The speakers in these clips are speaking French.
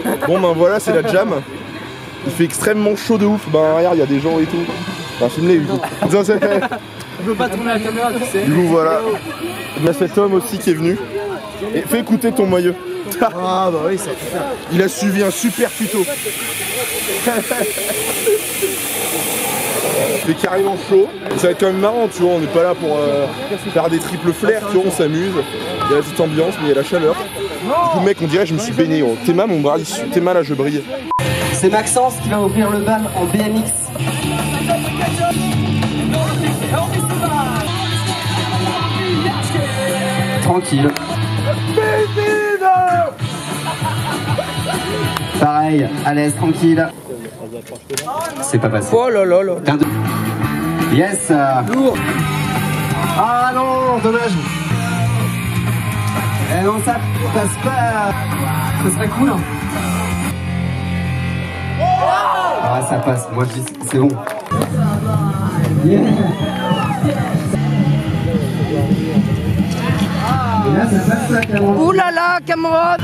Bon ben voilà, c'est la jam. Il fait extrêmement chaud de ouf. Ben regarde, il y a des gens et tout. Ben filme-les du coup. Je veux pas tourner la caméra, tu sais. Du coup voilà. Il y a cet homme aussi qui est venu. Et fais écouter ton maillot. Ah bah oui, ça fait faire. Il a suivi un super tuto. Il fait carrément chaud. Ça va être quand même marrant, tu vois, on n'est pas là pour faire des triples flares, tu vois, on s'amuse. Il y a la petite ambiance, mais il y a la chaleur. Du coup mec, on dirait que je me suis baigné. Oh. Théma, mon bras, Théma là, je brille. C'est Maxence qui va ouvrir le bal en BMX. Tranquille. Pareil, à l'aise, tranquille. C'est pas passé. Oh là là là. Yes. Lourd. Ah non, dommage. Eh non, ça passe pas. Ça serait cool. Hein. Ah, ça passe. Moi, je dis, c'est bon. Yeah. Et là, ça passe ça, Cameron. Ouh là là, Cameron.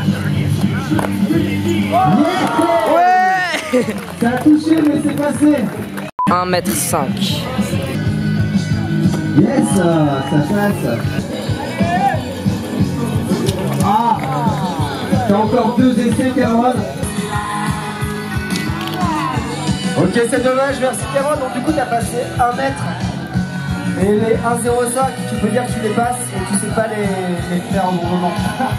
Ouais. Ça a touché, mais c'est passé. 1m5. Yes, ça passe. Ah, t'as encore 2 essais, Cameron. Ok, c'est dommage, merci Cameron. Donc du coup, t'as passé 1 mètre. Et les 1,05, tu peux dire que tu les passes et tu sais pas les faire au bon moment.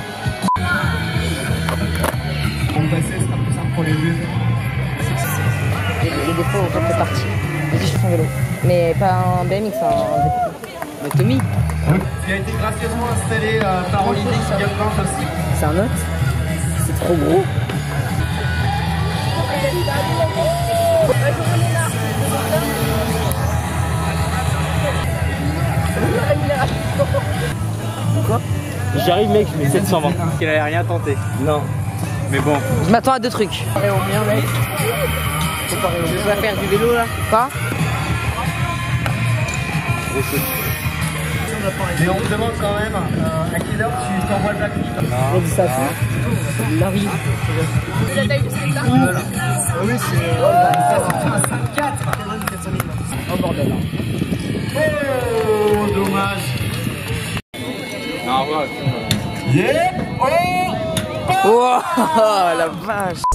On passer, ce sera plus simple pour les vieux. Et des fois, on fait partie. Vas-y, je fais un vélo. Mais pas un BMX, un Tommy. Qui a été gracieusement installé par Olivier Sigaplanche aussi. C'est un autre. C'est trop gros. Quoi? J'arrive mec, je mets 720. Il avait rien tenté. Non. Mais bon. Je m'attends à 2 trucs. Comparé au mien mec. Tu vas faire du vélo là? Pas? Mais on te demande quand même à quelle heure tu t'envoies le Black Myth. On dit ça Larry. Ah oui, c'est 5-4. Oh bordel. Oh, dommage. Non, voilà. Yeah. Oh la vache.